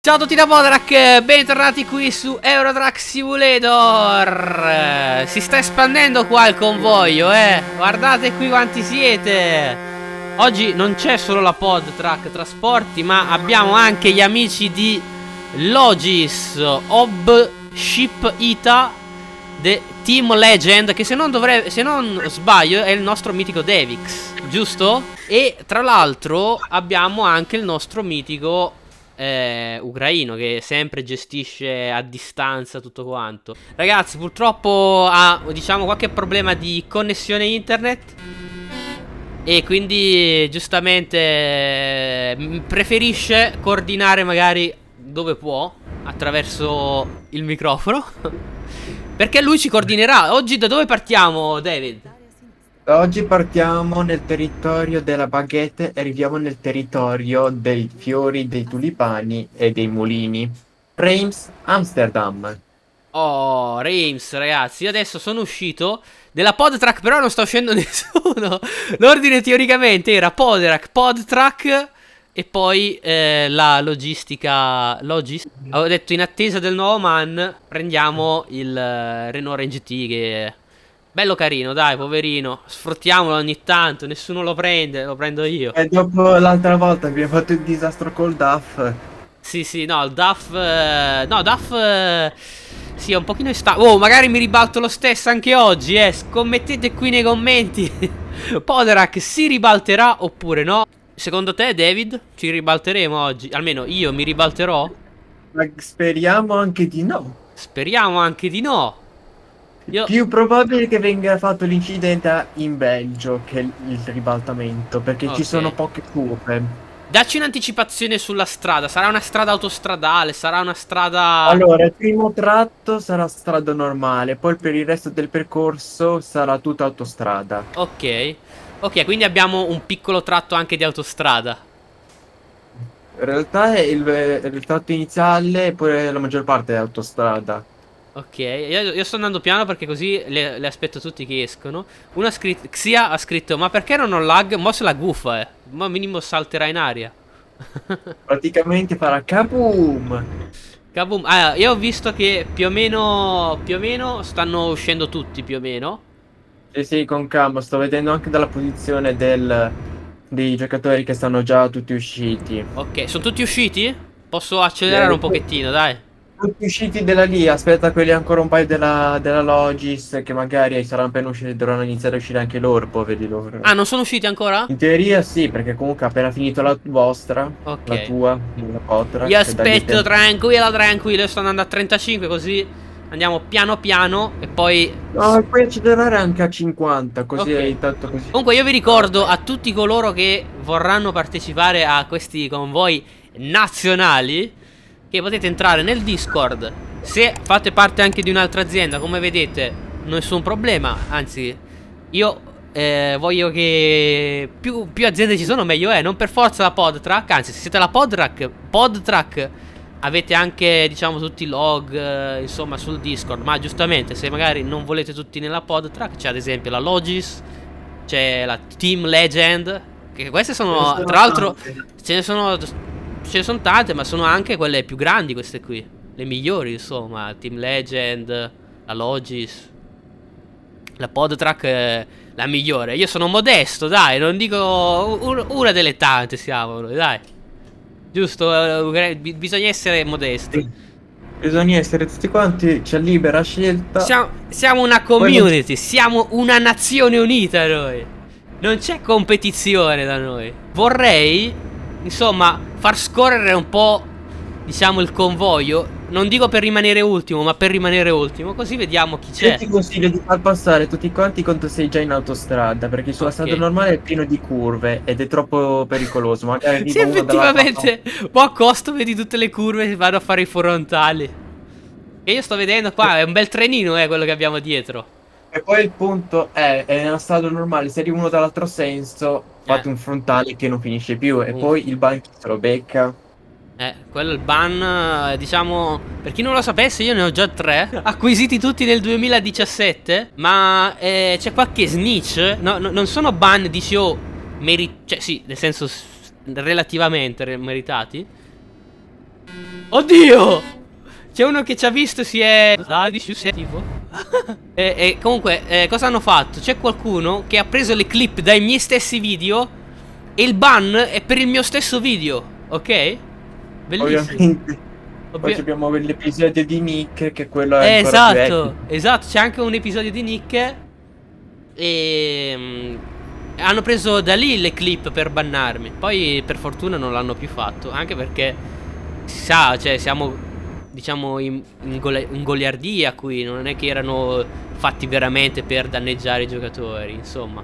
Ciao a tutti da Podrak, bentornati qui su Euro Truck Simulator. Si sta espandendo qua il convoglio, guardate qui quanti siete. Oggi non c'è solo la Podtrack Trasporti, ma abbiamo anche gli amici di Logis, Ob Ship Ita, The Team Legend, che se non sbaglio è il nostro mitico Devix, giusto? E tra l'altro abbiamo anche il nostro mitico ucraino, che sempre gestisce a distanza tutto quanto. Ragazzi, purtroppo ha, diciamo, qualche problema di connessione internet e quindi giustamente preferisce coordinare magari dove può attraverso il microfono perché lui ci coordinerà. Oggi da dove partiamo, David? Oggi partiamo nel territorio della baguette e arriviamo nel territorio dei fiori, dei tulipani e dei mulini. Reims, Amsterdam. Oh, Reims, ragazzi, io adesso sono uscito della Podtrack, però non sta uscendo nessuno. L'ordine teoricamente era Podtrack e poi la logistica Logis. Avevo detto, in attesa del nuovo man prendiamo il Renault Range T, che bello carino, dai, poverino. Sfruttiamolo ogni tanto, nessuno lo prende, lo prendo io. E dopo l'altra volta abbiamo fatto il disastro col DAF. Sì, no, il DAF... no, DAF... sì, è un pochino oh, magari mi ribalto lo stesso anche oggi, scommettete qui nei commenti. Podrak si ribalterà oppure no? Secondo te, David, ci ribalteremo oggi? Almeno io mi ribalterò? Ma speriamo anche di no. Speriamo anche di no. Più probabile che venga fatto l'incidente in Belgio che il ribaltamento, perché ci sono poche curve. Dacci un'anticipazione sulla strada. Sarà una strada autostradale? Sarà una strada... Allora, il primo tratto sarà strada normale, poi per il resto del percorso sarà tutta autostrada. Ok, quindi abbiamo un piccolo tratto anche di autostrada. In realtà è il tratto iniziale e poi la maggior parte è autostrada. Ok, io sto andando piano perché così le aspetto tutti che escono. Xia ha scritto: ma perché non ho lag? Mo se la gufa, ma minimo salterà in aria. Praticamente farà kaboom. Kaboom. Ah, io ho visto che più o meno stanno uscendo tutti, più o meno. Sì, con calma, sto vedendo anche dalla posizione dei giocatori che stanno già tutti usciti. Ok, sono tutti usciti? Posso accelerare un pochettino, dai. Tutti usciti della lì, aspetta quelli ancora un paio della Logis, che magari saranno appena usciti, dovranno iniziare a uscire anche loro, poveri loro. Ah, non sono usciti ancora? In teoria sì, perché comunque ha appena finito la vostra, la tua, la Podtrack. Io aspetto tranquillo, io sto andando a 35, così andiamo piano piano e poi... No, puoi accelerare anche a 50, così hai tanto così. Comunque io vi ricordo a tutti coloro che vorranno partecipare a questi convoi nazionali che potete entrare nel Discord. Se fate parte anche di un'altra azienda, come vedete, nessun problema. Anzi, io voglio che più aziende ci sono meglio è. Non per forza la Podtrack. Anzi, se siete la Podtrack avete anche, diciamo, tutti i log, insomma, sul Discord. Ma giustamente, se magari non volete tutti nella Podtrack, c'è ad esempio la Logis, c'è la Team Legend, che queste sono, tra l'altro, ce ne sono tante, ma sono anche quelle più grandi, queste qui, le migliori, insomma. Team Legend, la Logis, la Podtrack, la migliore. Io sono modesto, dai, non dico una delle tante siamo noi, dai. Giusto, bisogna essere modesti. Bisogna essere tutti quanti, c'è libera scelta. Siamo una community, siamo una nazione unita noi. Non c'è competizione da noi. Vorrei, insomma, far scorrere un po', diciamo, il convoglio. Non dico per rimanere ultimo, ma per rimanere ultimo, così vediamo chi c'è. Io ti consiglio di far passare tutti quanti quando sei già in autostrada, perché sulla strada normale è pieno di curve ed è troppo pericoloso. Magari sì, effettivamente, po' a costo vedi tutte le curve che vanno a fare i frontali. E io sto vedendo qua, è un bel trenino, quello che abbiamo dietro. E poi il punto è nella strada normale, se arriva uno dall'altro senso, fate un frontale che non finisce più. E poi il banco se lo becca. Quello è il ban, diciamo, per chi non lo sapesse, io ne ho già 3 acquisiti tutti nel 2017. Ma c'è qualche snitch. No, non sono ban, dici, cioè sì, nel senso relativamente meritati. Oddio! C'è uno che ci ha visto e si è... tipo. E comunque, cosa hanno fatto? C'è qualcuno che ha preso le clip dai miei stessi video e il ban è per il mio stesso video, ok? Bellissimo. Ovviamente. Poi abbiamo l'episodio di Nick, che quello è ancora più esatto, epico. esatto, c'è anche un episodio di Nick e hanno preso da lì le clip per bannarmi. Poi per fortuna non l'hanno più fatto, anche perché si sa, cioè siamo diciamo in goliardia qui, non è che erano fatti veramente per danneggiare i giocatori, insomma.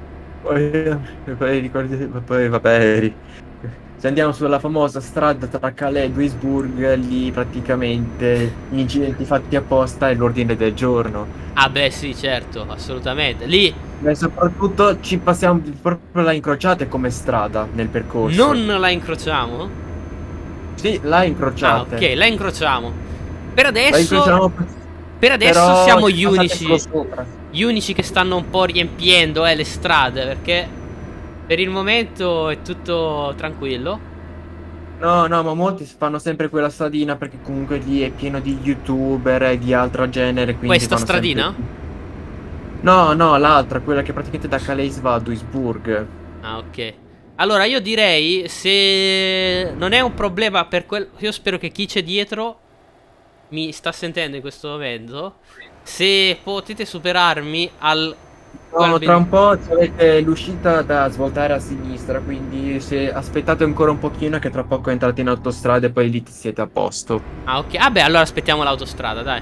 Poi ricordi, poi vabbè, se andiamo sulla famosa strada tra Calais e Duisburg, lì praticamente gli incidenti fatti apposta è l'ordine del giorno. Ah beh sì, certo, assolutamente. Lì E soprattutto ci passiamo proprio la incrociata come strada nel percorso. non la incrociamo? Sì, la Ah incrociate. ok, la incrociamo. Per La adesso incrociamo, Per adesso però siamo ci gli passate unici. solo sopra. Gli unici che stanno un po' riempiendo le strade. Perché per il momento è tutto tranquillo. No, no, ma molti fanno sempre quella stradina perché comunque lì è pieno di youtuber e di altro genere, quindi Questa vanno stradina? sempre... No, no, l'altra, quella che praticamente da Calais va a Duisburg. Ah ok. Allora io direi, se non è un problema per quel... Io spero che chi c'è dietro mi sta sentendo in questo momento. Se potete superarmi al... No, tra un po' avete l'uscita da svoltare a sinistra, quindi se aspettate ancora un pochino che tra poco entrate in autostrada e poi lì siete a posto. Ah ok, vabbè allora aspettiamo l'autostrada, dai.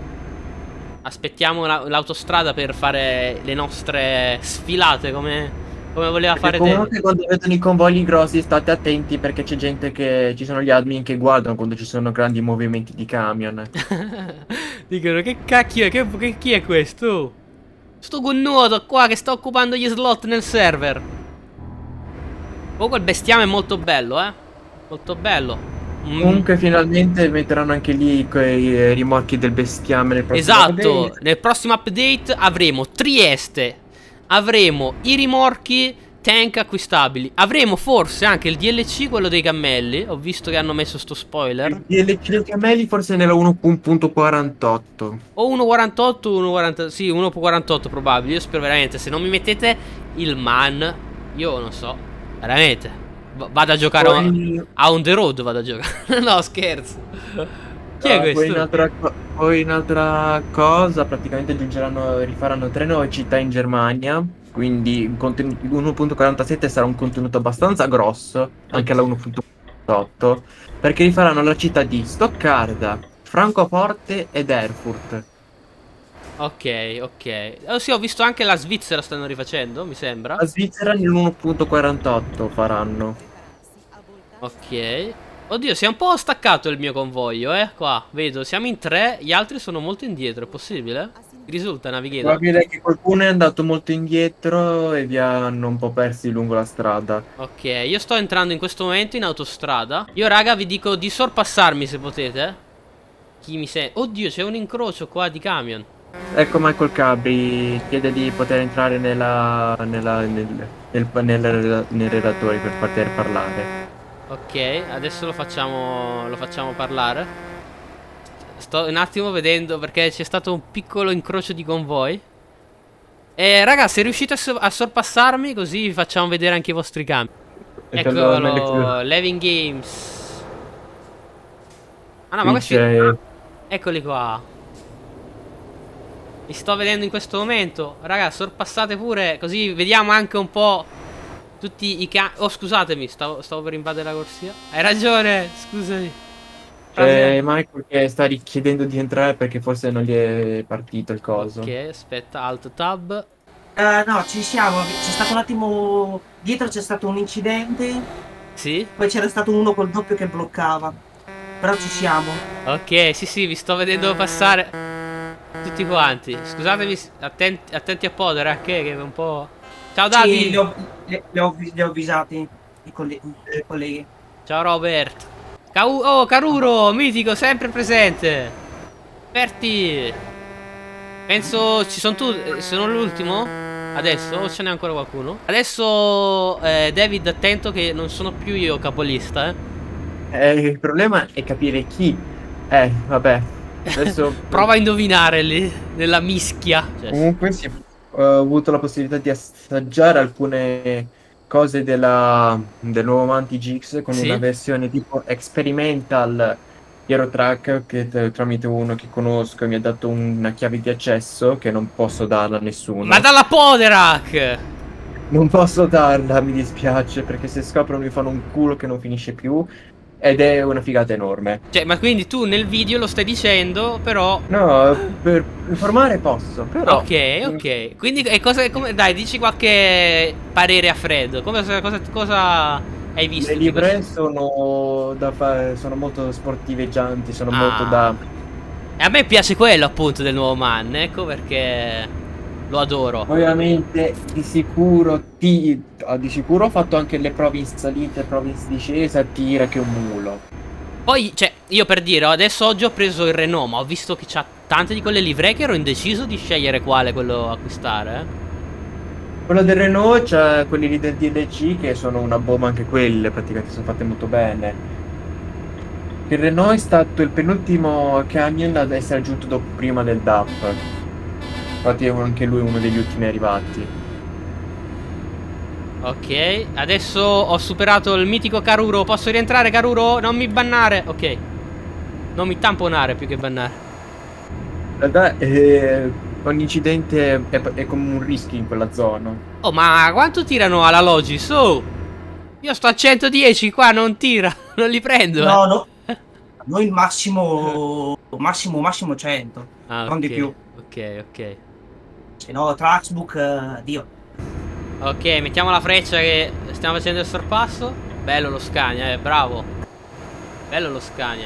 Aspettiamo l'autostrada per fare le nostre sfilate come voleva fare te. Comunque quando vedono i convogli grossi state attenti perché c'è gente che... ci sono gli admin che guardano quando ci sono grandi movimenti di camion. Dicono che cacchio è, chi è questo? Sto gonnuoto qua che sta occupando gli slot nel server. Comunque il bestiame è molto bello, molto bello. Comunque finalmente metteranno anche lì quei rimorchi del bestiame nel prossimo Esatto, update. nel prossimo update avremo Trieste, avremo i rimorchi tank acquistabili, avremo forse anche il DLC, quello dei cammelli. Ho visto che hanno messo sto spoiler. E le cammelli forse nella 1.48. O 1.48 o 1.40. Sì, 1.48 probabile. Io spero veramente. Se non mi mettete il man, io non so. Veramente. Vado a giocare a On The Road. Vado a giocare. No, scherzo. Chi è questo? Poi in altra cosa, praticamente rifaranno 3 nuove città in Germania. Quindi il 1.47 sarà un contenuto abbastanza grosso, anche la 1.48, perché rifaranno la città di Stoccarda, Francoforte ed Erfurt. Ok, ok. Oh sì, ho visto anche la Svizzera stanno rifacendo, mi sembra. La Svizzera nell'1.48 faranno. Ok. Oddio, si è un po' staccato il mio convoglio, qua, vedo, siamo in 3, gli altri sono molto indietro, è possibile? Risulta, Navigator? Probabile che qualcuno è andato molto indietro e vi hanno un po' persi lungo la strada. Ok, io sto entrando in questo momento in autostrada. Io raga vi dico di sorpassarmi se potete. Chi mi sente? Oddio, c'è un incrocio qua di camion. Ecco Michael Cabri, chiede di poter entrare nel relatore per poter parlare. Ok, adesso lo facciamo parlare. Sto un attimo vedendo perché c'è stato un piccolo incrocio di convoi. Raga, se riuscite a sorpassarmi così vi facciamo vedere anche i vostri campi. Eccolo, Living Games. Ah no, ma questi... Eccoli qua. Li sto vedendo in questo momento. Raga, sorpassate pure, così vediamo anche un po' tutti i campi. Oh, scusatemi, stavo per invadere la corsia. Hai ragione, scusami. Michael che sta richiedendo di entrare perché forse non gli è partito il coso. Ok, aspetta, Alt Tab. No, ci siamo. C'è stato un attimo. Dietro c'è stato un incidente. Sì? Poi c'era stato uno col doppio che bloccava. Però ci siamo. Ok, sì, vi sto vedendo passare tutti quanti. Scusatemi, attenti a Poder, che è un po'... Ciao Davide. Sì, li ho avvisati i colleghi. Ciao Robert. Oh, Caruro, mitico, sempre presente. Berti. Penso ci sono tu. Sono l'ultimo? Adesso? O ce n'è ancora qualcuno? Adesso David, attento che non sono più io capolista, Il problema è capire chi. Vabbè. Adesso Prova a indovinare lì, nella mischia. Cioè, comunque sì, ho avuto la possibilità di assaggiare alcune cose del nuovo Manti GX con sì? una versione tipo experimental di Aerotrack che tramite uno che conosco mi ha dato una chiave di accesso che non posso darla a nessuno. Ma dalla Poderac! Non posso darla, mi dispiace, perché se scoprono mi fanno un culo che non finisce più ed è una figata enorme. Cioè, ma quindi tu nel video lo stai dicendo, però... No, per informare posso, però... Ok, ok. Quindi, dai, dici qualche parere a freddo. Cosa hai visto? Le livree sono sono molto sportiveggianti, sono molto da... E a me piace quello, appunto, del nuovo Man, ecco perché lo adoro. Ovviamente, di sicuro ho fatto anche le prove in salita e prove in discesa, tira che un mulo. Poi, cioè, io per dire, adesso oggi ho preso il Renault, ma ho visto che c'ha tante di quelle livree che ero indeciso di scegliere quale quello acquistare, Quello del Renault c'è quelli lì del DLC che sono una bomba anche quelle, praticamente sono fatte molto bene. Il Renault è stato il penultimo camion ad essere aggiunto dopo prima del DAF. Infatti è anche lui uno degli ultimi arrivati. Ok, adesso ho superato il mitico Karuro. Posso rientrare, Karuro? Non mi bannare. Ok. Non mi tamponare più che bannare. In realtà ogni incidente è come un rischio in quella zona. Oh, ma quanto tirano alla Logis? Oh! Io sto a 110 qua, non tira. Non li prendo, No, no. Noi il massimo 100. Ah, non ok, di più. ok, ok. Se no, Traxbook, addio. Ok, mettiamo la freccia che stiamo facendo il sorpasso. Bello lo Scania, bravo. Bello lo Scania.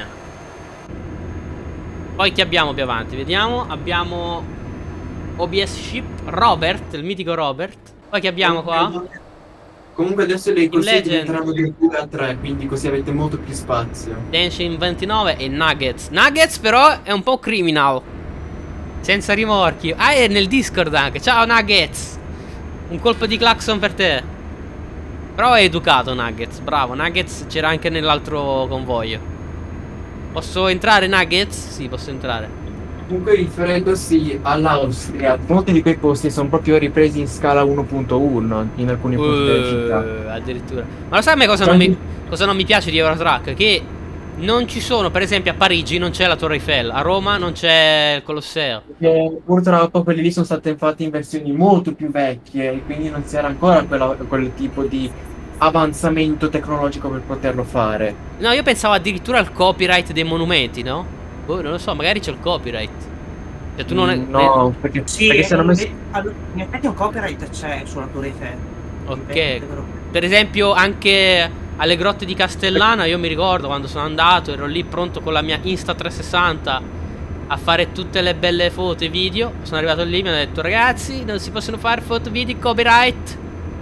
Poi chi abbiamo più avanti? Vediamo, abbiamo OBS Ship, Robert, il mitico Robert. Poi chi abbiamo qua? Comunque adesso le corsie Legend. diventeranno di 2 a 3, quindi così avete molto più spazio. Denshin 29 e Nuggets. Nuggets però è un po' criminal. Senza rimorchi. Ah, è nel Discord anche. Ciao Nuggets. Un colpo di clacson per te. Però è educato Nuggets. Bravo, Nuggets c'era anche nell'altro convoglio. Posso entrare Nuggets? Sì, posso entrare. Comunque riferendosi all'Austria, molti di quei posti sono proprio ripresi in scala 1.1 in alcuni punti della città. Addirittura. Ma lo sai a me cosa non mi piace di Eurotrack? Che non ci sono, per esempio a Parigi non c'è la Torre Eiffel, a Roma non c'è il Colosseo. Purtroppo quelli lì sono state fatte in versioni molto più vecchie e quindi non c'era ancora quel tipo di avanzamento tecnologico per poterlo fare. No, io pensavo addirittura al copyright dei monumenti, no? Boh, non lo so, magari c'è il copyright. Cioè tu non è... No, perché se non messo... in effetti un copyright c'è sulla Torre Eiffel. Ok. Per esempio anche alle grotte di Castellana, io mi ricordo quando sono andato, ero lì pronto con la mia Insta360 a fare tutte le belle foto e video. Sono arrivato lì e mi hanno detto: ragazzi, non si possono fare foto e video, copyright.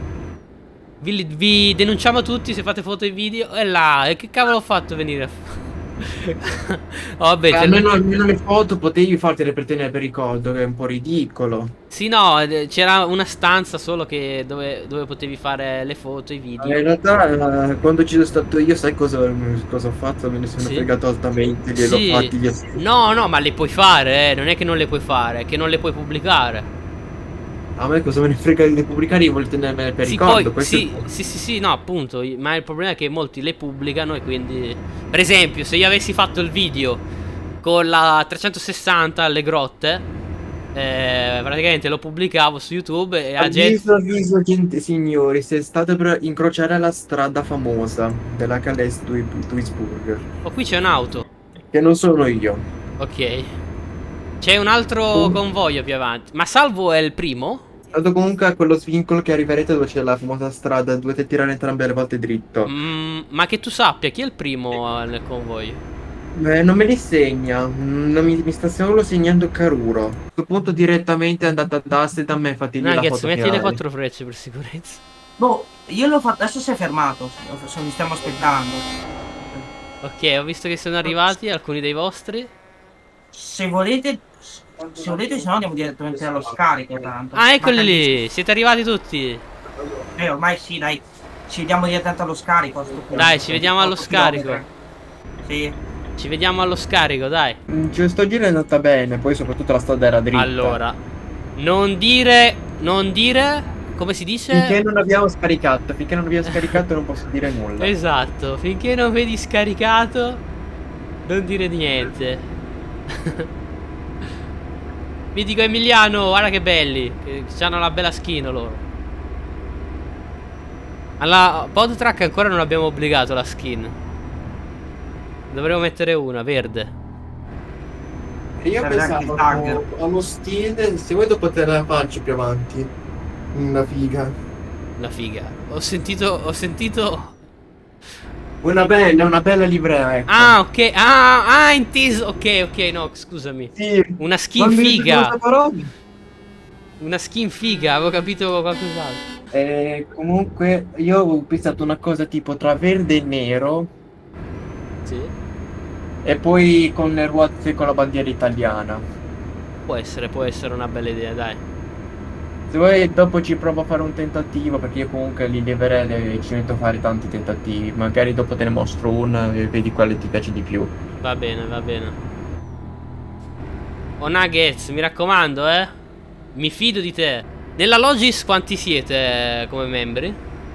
Vi denunciamo tutti se fate foto e video. E là, e che cavolo ho fatto a venire? Vabbè, almeno le foto potevi fartele per tenere per ricordo, che è un po' ridicolo. sì, no, c'era una stanza solo che dove potevi fare le foto e i video. In realtà quando ci sono stato io, sai cosa ho fatto? Me ne sono fregato altamente, gliel'ho fatti via. No, ma le puoi fare, non è che non le puoi fare, è che non le puoi pubblicare. A me cosa me ne frega di pubblicare, io voglio tenermene per ricordo. Poi, sì, no, appunto. Ma il problema è che molti le pubblicano e quindi... Per esempio, se io avessi fatto il video con la 360 alle grotte, praticamente lo pubblicavo su YouTube e la gente... Avviso, gente, signori, se state per incrociare la strada famosa della Calais Duisburg. Oh, qui c'è un'auto. Che non sono io. Ok. C'è un altro convoglio più avanti. Ma Salvo è il primo? Dato comunque a quello svincolo che arriverete dove c'è la famosa strada, dovete tirare entrambe le volte dritto. Ma che tu sappia, chi è il primo nel convoglio? Non me li segna, non mi sta solo segnando Karuro. A questo punto direttamente è andata ad Ast e da me, fatti lì la foto metti finale. le 4 frecce per sicurezza. Boh, io l'ho fatto, adesso si è fermato, mi stiamo aspettando. Ok, ho visto che sono arrivati alcuni dei vostri. Se volete, se no andiamo direttamente allo scarico tanto. Ah, eccoli lì, siete arrivati tutti. Ormai sì, dai. Ci vediamo direttamente allo scarico a sto punto. Dai, ci vediamo allo scarico. Sì. Ci vediamo allo scarico, dai. Sto giro è andata bene, poi soprattutto la strada era dritta. Allora, non dire, come si dice? Finché non abbiamo scaricato, non posso dire nulla. Esatto, finché non vedi scaricato, non dire niente. Mitico Emiliano, guarda che belli, che hanno la bella skin loro. Alla PodTrack ancora non abbiamo obbligato la skin. Dovremmo mettere una, verde. Io Per anche il tag. allo stile, se vuoi dopo te la faccio più avanti. Una figa. Una figa. Ho sentito. Una bella livrea, ecco. Ah, ok. Ah, inteso. Ok, no, scusami. Sì. Una skin figa. Una skin figa, avevo capito qualcos'altro. Comunque, io avevo pensato una cosa tipo tra verde e nero. Sì. E poi con le ruote con la bandiera italiana. Può essere una bella idea, dai. Se vuoi dopo ci provo a fare un tentativo, perché io comunque li leverei e ci metto a fare tanti tentativi. Magari dopo te ne mostro una e vedi quale ti piace di più. Va bene, va bene. Oh Nuggets, mi raccomando, mi fido di te. Nella Logis quanti siete come membri?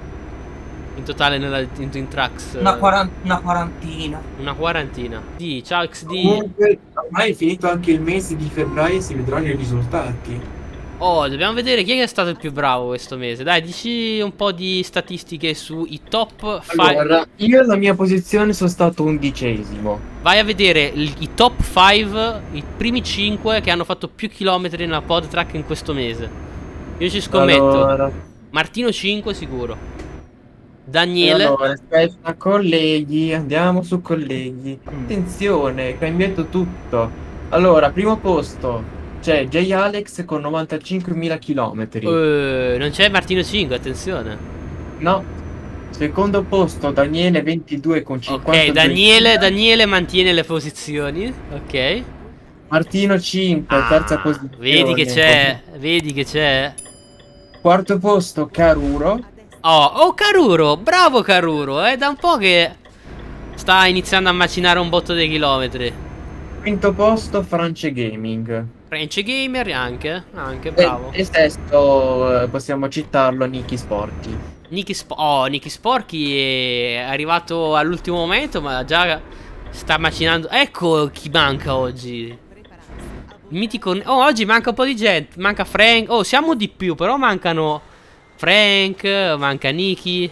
In totale in Trax? Una quarantina. Una quarantina. Sì, ciao XD. Comunque, ormai è finito anche il mese di febbraio e si vedranno i risultati. Oh, dobbiamo vedere chi è stato il più bravo questo mese. Dai, dici un po' di statistiche sui top 5. Allora, io alla mia posizione sono stato 11°. Vai a vedere i top 5, i primi 5 che hanno fatto più chilometri nella PodTrack in questo mese. Io ci scommetto. Allora. Martino 5 sicuro. Daniele. Allora, aspetta, colleghi, andiamo su colleghi. Attenzione, è cambiato tutto. Allora, primo posto c'è J Alex con 95.000 chilometri. Non c'è Martino 5, attenzione. No. Secondo posto Daniele 22 con 52. Ok, Daniele mantiene le posizioni. Ok. Martino 5, terza posizione. Vedi che c'è. Quarto posto Caruro. Oh, Caruro, bravo Caruro, da un po' che sta iniziando a macinare un botto dei chilometri. Quinto posto France Gaming. French Gamer anche bravo. E sesto possiamo citarlo Nicky Sporchi. Nicky Sporchi è arrivato all'ultimo momento, ma già sta macinando. Ecco chi manca oggi. Il mitico. Oh, oggi manca un po' di gente. Manca Frank. Oh, siamo di più, però mancano Frank, manca Nicky.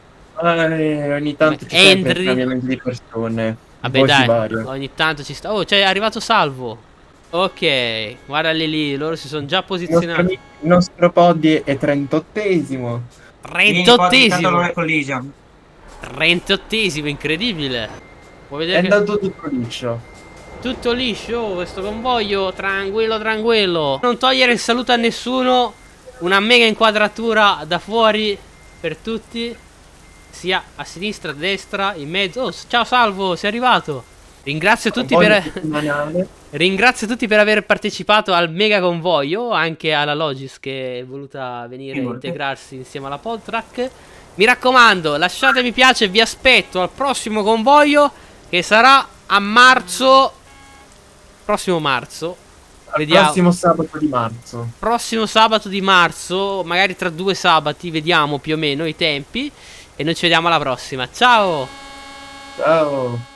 Ogni tanto ci sono Henry. cambiamenti di persone. Vabbè, dai, ogni tanto ci sta. Oh, c'è arrivato Salvo. Ok, guardali lì, loro si sono già posizionati. Il nostro Poddy è 38esimo. 38esimo. 38esimo, incredibile. Puoi vedere È che andato tutto liscio. tutto liscio, questo convoglio, tranquillo, tranquillo. Non togliere il saluto a nessuno. Una mega inquadratura da fuori per tutti. Sia a sinistra, a destra, in mezzo. Oh, ciao Salvo, sei arrivato. Ringrazio tutti per aver partecipato al mega convoglio, anche alla Logis che è voluta venire a integrarsi insieme alla PodTrack. Mi raccomando, lasciate mi piace e vi aspetto al prossimo convoglio che sarà a marzo. Prossimo marzo. Vediamo. Prossimo sabato di marzo. Prossimo sabato di marzo, magari tra 2 sabati, vediamo più o meno i tempi. E noi ci vediamo alla prossima. Ciao! Ciao!